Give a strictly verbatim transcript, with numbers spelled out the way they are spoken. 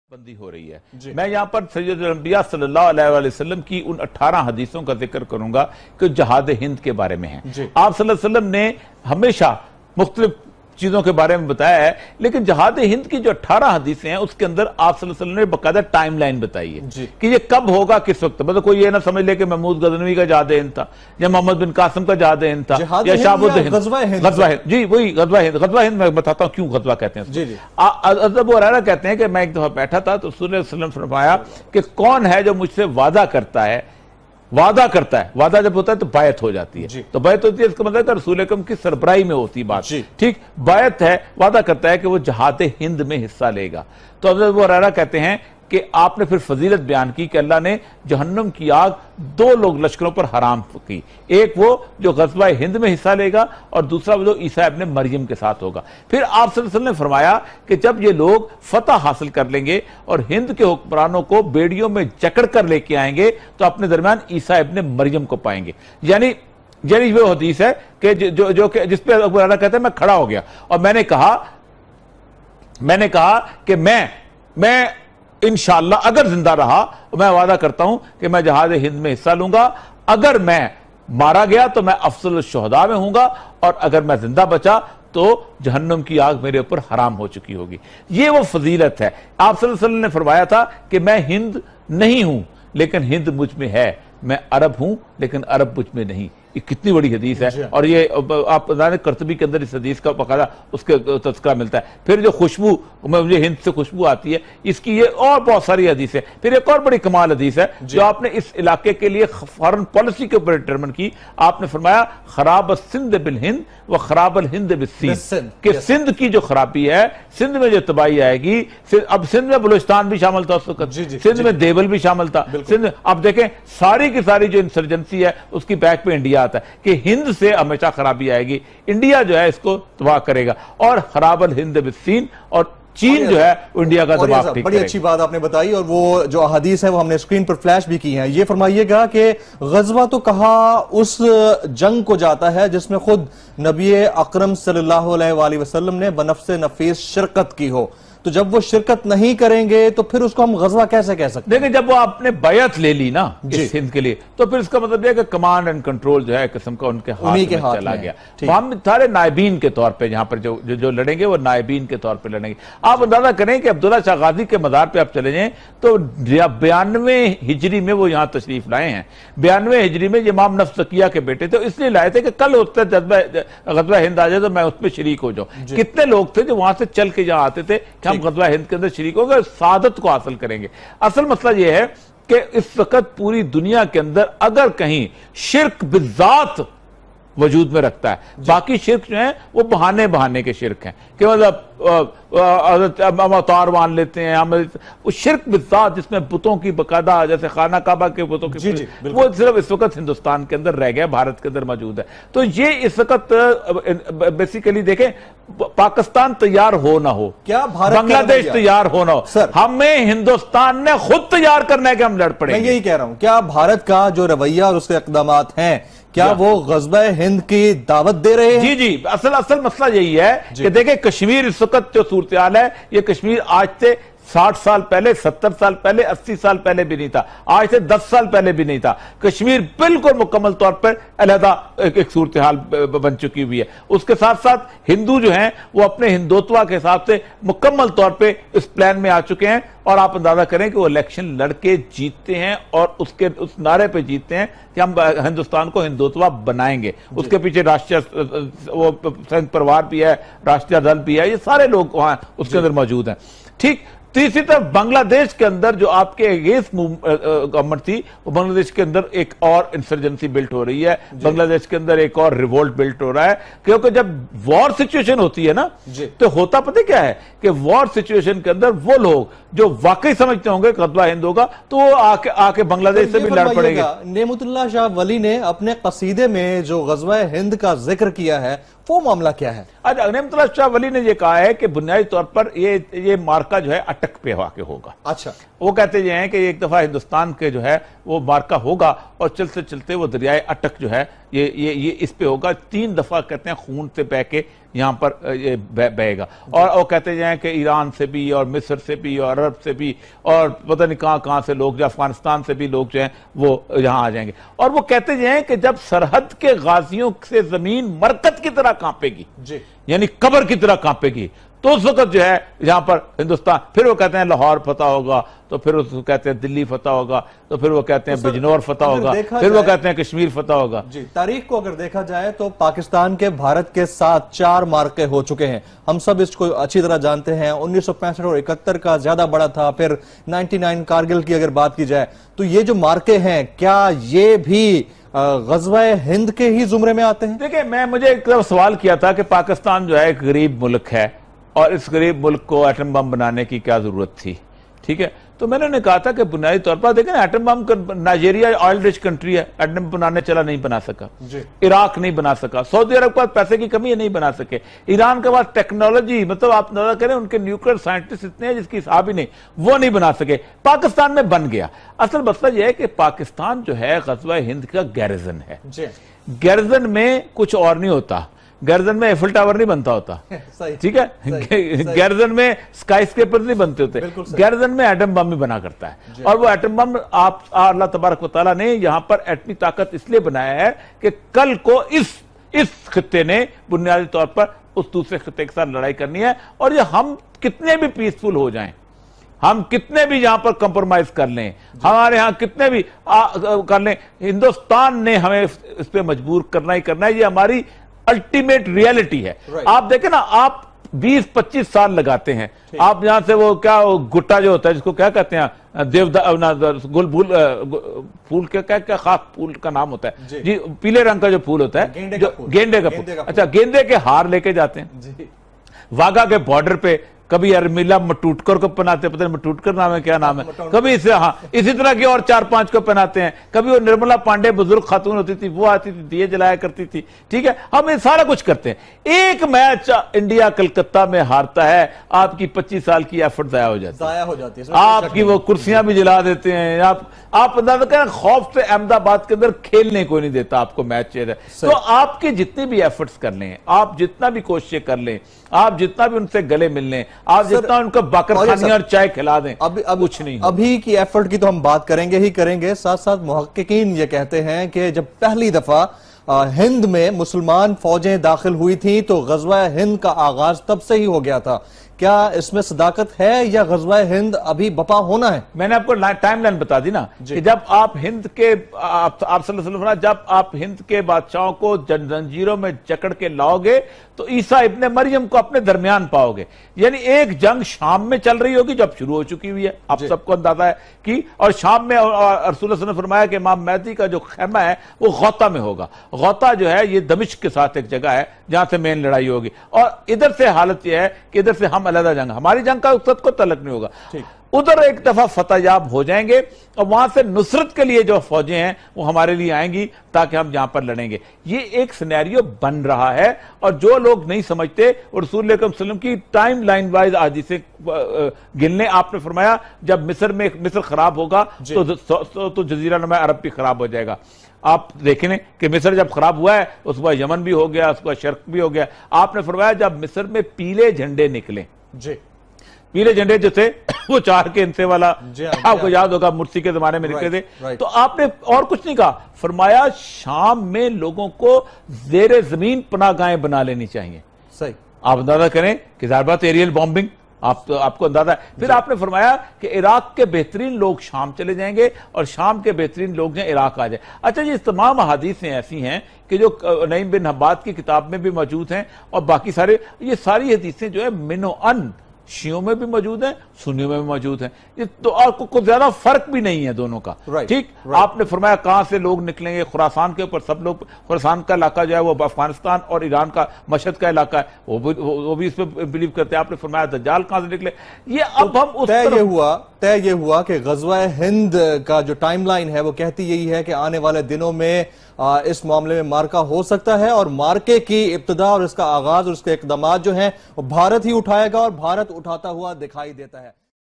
बंदी हो रही है। मैं यहाँ पर सैयद अल-अंबिया सल्लल्लाहु अलैहि वसल्लम की उन अठारह हदीसों का जिक्र करूंगा कि जहाद हिंद के बारे में है। आप सल्लल्लाहु अलैहि वसल्लम ने हमेशा मुख्तलिफ चीजों के बारे में बताया है, लेकिन जहाद हिंद की जो अठारह हदीसें हैं उसके अंदर आप सल्लल्लाहु अलैहि वसल्लम ने बकायदा टाइम लाइन बताई है कि ये कब होगा, किस वक्त। मतलब कोई ये ना समझ ले कि महमूद गजनवी का जहाद हिंद था या मोहम्मद बिन कासिम का जहाद हिंद था या शाहबुद्द हिंद, ग़ज़वा हिंद। जी वही ग़ज़वा हिंद। ग़ज़वा हिंद मैं बताता हूँ क्यों ग़ज़वा कहते हैं। अबू हुरैरा कहते हैं कि मैं एक दफा बैठा था तो रसूल सल्लल्लाहु अलैहि वसल्लम फरमाया कि कौन है जो मुझसे वादा करता है, वादा करता है, वादा जब होता है तो बायत हो जाती है, तो बायत होती है इसका मतलब है रसूल अकरम की सरबराही में होती बात। ठीक, बायत है, वादा करता है कि वो जहाद हिंद में हिस्सा लेगा। तो हज़रत अबू हुरैरा कहते हैं कि आपने फिर फजीलत बयान की कि अल्लाह ने जहन्नम की आग दो लोग लश्करों पर हराम की, एक वो जो ग़ज़वा-ए हिंद में हिस्सा लेगा और दूसरा वो जो ईसा इब्ने मरियम के साथ होगा। फिर आप सल्लल्लाहु अलैहि वसल्लम ने फरमाया कि जब ये लोग फतह हासिल कर लेंगे और हिंद के हुक्मरानों को बेड़ियों में जकड़ कर लेके आएंगे तो अपने दरमियान ईसा इब्ने मरियम को पाएंगे। यानी यानी वो हदीस है कि जो जो जिसपे अबू हुरैरा कहते हैं मैं खड़ा हो गया और मैंने कहा मैंने कहा कि मैं मैं इंशाअल्लाह अगर जिंदा रहा मैं वादा करता हूं कि मैं जहाज हिंद में हिस्सा लूंगा, अगर मैं मारा गया तो मैं अफजल शुहदा में हूंगा और अगर मैं जिंदा बचा तो जहन्नम की आग मेरे ऊपर हराम हो चुकी होगी। ये वो फजीलत है। आप सल्लल्लाहु अलैहि वसल्लम ने फरमाया था कि मैं हिंद नहीं हूं लेकिन हिंद मुझ में है, मैं अरब हूं लेकिन अरब मुझ में नहीं। ये कितनी बड़ी हदीस है और ये आप कर्तबी के अंदर इस हदीस का बकायदा उसके तज़किरा मिलता है। फिर जो खुशबू मुझे हिंद से खुशबू आती है, इसकी ये और बहुत सारी हदीस है। फिर एक और बड़ी कमाल हदीस है जो आपने इस इलाके के लिए फॉरेन पॉलिसी के ऊपर डिटरमिन की। आपने फरमाया खराब सिंध बिल हिंद व खराब अल हिंद बिल सिंध, कि सिंध की जो खराबी है, सिंध में जो तबाही आएगी, अब सिंध में बलूचिस्तान भी शामिल था उस वक्त, सिंध में देवल भी शामिल था, सिंध अब देखें सारी की सारी जो इंसर्जेंसी है उसकी बैक पे इंडिया आता है कि हिंद से हमेशा खराबी आएगी, इंडिया जो है इसको तबाह करेगा और खराबल हिंद बिस्सीन और चीन जो है इंडिया का दबाव ठीक बड़ी अच्छी बात आपने बताई और वो जो अहादीस है वो हमने स्क्रीन पर फ्लैश भी की हैं। ये फरमाइएगा कि ग़ज़वा तो कहा उस जंग को जाता है जिसमें खुद नबी अकरम सल्लल्लाहु अलैहि वसल्लम ने बनफ्से नफीस शिरकत की हो, तो जब वो शिरकत नहीं करेंगे तो फिर उसको हम ग़ज़वा कैसे कह सकते हैं? देखिए जब वो आपने बैत ले ली ना इस हिंद के लिए तो फिर इसका मतलब यह कि कमांड एंड कंट्रोल जो है किस्म का उनके हाथ में हाथ चला गया। तो हम सारे नायबीन के तौर पे यहाँ पर जो जो, जो लड़ेंगे वो नायबीन के तौर पे लड़ेंगे। आप अंदाजा करें कि अब्दुल्ला शाह गाजी के मज़ार पे आप चले जाएं तो बयानवे हिजरी में वो यहाँ तशरीफ लाए हैं। बयानवे हिजरी में इमाम नफ्स ज़किया के बेटे थे, इसलिए लाए थे कि कल होता ग़ज़वा हिंद आ जाए तो मैं उस पर शरीक हो जाऊँ। कितने लोग थे जो वहां से चल के यहाँ आते थे हम ग़ज़वा हिंद के अंदर शरीक होकर सादत को हासिल करेंगे। असल मसला यह है कि इस वक्त पूरी दुनिया के अंदर अगर कहीं शिर्क बिज़ात वजूद में रखता है, बाकी शिर्क जो है वो बहाने बहाने के शिर्क हैं कि मतलब अवतार मान लेते हैं हम, वो शिर्क बिज़ात जिसमें बुतों की बकायदा जैसे खाना काबा के बुतों की जी, जी, वो सिर्फ इस वक्त हिंदुस्तान के अंदर रह गया, भारत के अंदर मौजूद है। तो ये इस वक्त बेसिकली देखें पाकिस्तान तैयार हो ना हो, क्या बांग्लादेश तैयार हो ना हो, हमें हिंदुस्तान ने खुद तैयार करना है कि हम लड़ पड़ेंगे। मैं यही कह रहा हूं, क्या भारत का जो रवैया और उसके इक़दामात हैं क्या वो ग़ज़वा-ए हिंद की दावत दे रहे हैं? जी जी असल असल मसला यही है कि देखें कश्मीर इस वक्त जो सूरत हाल है, ये कश्मीर आज से साठ साल पहले, सत्तर साल पहले, अस्सी साल पहले भी नहीं था, आज से दस साल पहले भी नहीं था। कश्मीर बिल्कुल मुकम्मल तौर पर अलहदा एक, एक सूरत हाल बन चुकी हुई है। उसके साथ साथ हिंदू जो हैं वो अपने हिंदुत्व के हिसाब से मुकम्मल तौर पे इस प्लान में आ चुके हैं और आप अंदाजा करें कि वो इलेक्शन लड़के जीतते हैं और उसके उस नारे पे जीतते हैं कि हम हिंदुस्तान को हिंदुत्व बनाएंगे। उसके पीछे राष्ट्रीय वो संघ परिवार भी है, राष्ट्रीय दल भी है, ये सारे लोग वहां उसके अंदर मौजूद हैं। ठीक, तीसरी तरफ बांग्लादेश के अंदर जो आपके अगेंस्ट गवर्नमेंट थी वो बांग्लादेश के अंदर एक और इंसर्जेंसी बिल्ट हो रही है, बांग्लादेश के अंदर एक और रिवोल्ट बिल्ट हो रहा है, क्योंकि जब वॉर सिचुएशन होती है ना तो होता पता क्या है कि वॉर सिचुएशन के अंदर वो लोग जो वाकई समझते होंगे ग़ज़वा हिंद होगा तो वो आके आके बांग्लादेश से भी लड़ पड़ेंगे। नेमतुल्लाह शाह वली ने अपने कसीदे में जो ग़ज़वा हिंद का जिक्र किया है वो मामला क्या है? आज नेमतुल्लाह शाह वली ने यह कहा है कि बुनियादी तौर पर ये ये मार्का जो है اٹک پہ واقع ہوگا. اچھا, وہ کہتے ہیں کہ ایک دفعہ ہندوستان کے جو ہے وہ مارکا ہوگا اور چلتے چلتے وہ دریائے اٹک جو ہے یہ یہ یہ اس پہ ہوگا. تین دفعہ کہتے ہیں خون سے بہ کے یہاں پر یہ بہے گا. اور وہ کہتے ہیں کہ ایران سے بھی اور مصر سے بھی اور عرب سے بھی اور پتہ نہیں کہاں کہاں سے لوگ, جو افغانستان سے بھی لوگ جو ہیں وہ یہاں آ جائیں گے. اور وہ کہتے ہیں کہ جب سرحد کے غازیوں سے زمین مرکز کی طرح کانپے گی, جی یعنی قبر کی طرح کانپے گی, تو اس وقت جو ہے یہاں پر ہندوستان, پھر وہ کہتے ہیں لاہور فتح ہوگا, تو پھر اس کو کہتے ہیں دلی فتح ہوگا, تو پھر وہ کہتے ہیں بجنور فتح ہوگا, پھر وہ کہتے ہیں کشمیر فتح ہوگا. جی, تاریخ کو اگر دیکھا جائے تو پاکستان کے بھارت کے ساتھ چار مارکے ہو چکے ہیں. ہم سب اس کو اچھی طرح جانتے ہیں. انیس سو پینسٹھ اور اکہتر کا زیادہ بڑا تھا, پھر نائنٹی نائن کارگل کی اگر بات کی جائے تو یہ جو مارکے ہیں کیا یہ بھی غزوہ ہند کے ہی زمرے میں آتے ہیں؟ دیکھیں, میں مجھے ایک طرف سوال کیا تھا کہ پاکستان جو ہے ایک غریب ملک ہے اور اس غریب ملک کو ایٹم بم بنانے کی کیا ضرورت تھی. ٹھیک ہے, تو میں نے کہا تھا کہ بنیادی طور پر دیکھیں نا, atom bomb, Nigeria oil rich country ہے, ایٹم بم بنانے چلا نہیں بنا سکا, عراق نہیں بنا سکا, سعودی عرب کے پاس پیسے کی کمی ہے نہیں بنا سکے, ایران کے پاس ٹیکنالوجی, مطلب آپ نظر کریں ان کے نیوکلیئر سائنٹسٹ اتنے ہیں جس کی حساب ہی نہیں, وہ نہیں بنا سکے. پاکستان میں بن گیا. اصل مسئلہ یہ ہے کہ پاکستان جو ہے غزوہ ہند کا گیرزن ہے. گیرزن میں کچھ اور نہیں ہوتا, گیرزن میں ایفل ٹاور نہیں بنتا ہوتا, ٹھیک ہے, گیرزن میں سکائی سکیپر نہیں بنتے ہوتے, گیرزن میں ایٹم بم بھی بنا کرتا ہے. اور وہ ایٹم بم آپ اللہ تبارک و تعالیٰ نے یہاں پر ایٹمی طاقت اس لیے بنایا ہے کہ کل کو اس اس خطے نے بنیادی طور پر اس دوسرے خطے کے ساتھ لڑائی کرنی ہے. اور یہ ہم کتنے بھی پیسفل ہو جائیں, ہم کتنے بھی یہاں پر کمپرومائز کر لیں, ہمارے ہاں کتنے بھی کر لیں, ہندوستان نے ہمیں اس پہ مجبور کرنا ہی کرنا ہے. یہ ہماری الٹیمیٹ ریالٹی ہے. آپ دیکھیں نا, آپ بیس پچیس سال لگاتے ہیں, آپ یہاں سے وہ کیا گٹا جو ہوتا ہے جس کو کیا کہتے ہیں, دیو گل بھول پھول کیا کیا خاص پھول کا نام ہوتا ہے جی, پیلے رنگ کا جو پھول ہوتا ہے, گینڈے کا پھول. اچھا, گیندے کے ہار لے کے جاتے ہیں واگا کے بارڈر پہ, کبھی ارمیلا مٹوٹکر کو پہناتے ہیں, پتہ نہیں مٹوٹکر نام ہے کیا نام ہے, کبھی اسے, ہاں اسی طرح کی اور چار پانچ کو پہناتے ہیں. کبھی وہ نرملا پانڈے بزرگ خاتون ہوتی تھی, وہ آتی تھی دیے جلایا کرتی تھی. ٹھیک ہے, ہم یہ سارا کچھ کرتے ہیں. ایک میچ انڈیا کلکتہ میں ہارتا ہے, آپ کی پچیس سال کی ایفرٹ ضائع ہو جاتی ضائع ہو جاتی ہے, آپ کی وہ کرسیاں بھی جلا دیتے ہیں. آپ آپ اندازہ کریں, خوف سے احمد آباد کے اندر کھیلنے کوئی نہیں دیتا آپ کو میچ. تو آپ کے جتنے بھی ایفرٹس کر لیں, آپ جتنا بھی کوششیں کر لیں, آپ جتنا بھی ان سے گلے مل لیں, آپ جتنا ان کو باکر خانی اور چائے کھلا دیں, کچھ نہیں. ابھی کی ایفرٹ کی تو ہم بات کریں گے ہی کریں گے. ساتھ ساتھ محققین یہ کہتے ہیں کہ جب پہلی دفعہ ہند میں مسلمان فوجیں داخل ہوئی تھیں تو غزوہ ہند کا آغاز تب سے ہی ہو گیا تھا. کیا اس میں صداقت ہے یا غزوہ ہند ابھی بپا ہونا ہے؟ میں نے آپ کو ٹائم لائن بتا دی نا, کہ جب آپ ہند کے آپ صلی اللہ علیہ وسلم جب آپ ہند کے بادشاہوں کو زنجیروں میں جکڑ کے لاؤ گے تو عیسیٰ ابن مریم کو اپنے درمیان پاؤ گے. یعنی ایک جنگ شام میں چل رہی ہوگی جو اب شروع ہو چکی ہوئی ہے, آپ سب کو اندازہ ہے کی, اور شام میں رسول اللہ صلی اللہ علیہ وسلم نے فرمایا کہ امام مہدی کا جو خیمہ ہے وہ غوطہ میں ہوگا. غوطہ جو ہے یہ دمشق کے ساتھ ایک جگہ ہے جہاں سے مین لڑائی ہوگی, اور ادھر سے حالت یہ ہے کہ ادھر سے ہم علیحدہ جنگ, ہماری جنگ کا اقصد کو تعلق نہیں ہوگا. ادھر ایک دفعہ فتح یاب ہو جائیں گے اور وہاں سے نصرت کے لیے جو فوجیں ہیں وہ ہمارے لیے آئیں گی تاکہ ہم یہاں پر لڑیں گے. یہ ایک سینیریو بن رہا ہے, اور جو لوگ نہیں سمجھتے, اور رسول اللہ صلی اللہ علیہ وسلم کی ٹائم لائن وائز حدیثیں گننے, آپ نے فرمایا جب مصر میں مصر خراب ہوگا تو جزیرہ نما عرب بھی خراب ہو جائے گا. آپ دیکھیں کہ مصر جب خراب ہوا ہے اس کے بعد یمن بھی ہو گیا, اس کے بعد شرق بھی ہو گیا. آپ نے فرمایا جب مصر میں پیلے جھنڈے نکلیں, جی پیلے جھنڈے جو تھے وہ چار کے انتے والا, آپ کو یاد ہوگا مرسی کے زمانے میں نکلے تھے, تو آپ نے اور کچھ نہیں کہا, فرمایا شام میں لوگوں کو زیر زمین پناہ گاہیں بنا لینی چاہیے. صحیح, آپ اندازہ کریں کہ ظاہر بات ایریل بامبنگ, آپ آپ کو اندازہ ہے. پھر آپ نے فرمایا کہ عراق کے بہترین لوگ شام چلے جائیں گے اور شام کے بہترین لوگ جو عراق آ جائیں. اچھا, یہ تمام احادیثیں ایسی ہیں کہ جو نعیم بن حباد کی کتاب میں بھی موجود ہیں, اور باقی سارے یہ ساری حدیثیں جو ہے من و ان شیعوں میں بھی موجود ہیں, سنیوں میں بھی موجود ہیں. یہ تو اور کوئی زیادہ فرق بھی نہیں ہے دونوں کا. ٹھیک, آپ نے فرمایا کہاں سے لوگ نکلیں گے, خراسان کے اوپر سب لوگ, خراسان کا علاقہ جو ہے وہ افغانستان اور ایران کا مشہد کا علاقہ ہے, وہ بھی وہ بھی اس پہ بلیو کرتے ہیں. آپ نے فرمایا دجال کہاں سے نکلے. یہ اب ہم طے یہ ہوا طے یہ ہوا کہ غزوہ ہند کا جو ٹائم لائن ہے وہ کہتی یہی ہے کہ آنے والے دنوں میں اس معاملے میں مارکا ہو سکتا ہے, اور مارکے کی ابتدا اور اس کا آغاز اور اس کے اقدامات جو ہیں وہ بھارت ہی اٹھائے گا اور بھارت اٹھاتا ہوا دکھائی دیتا ہے.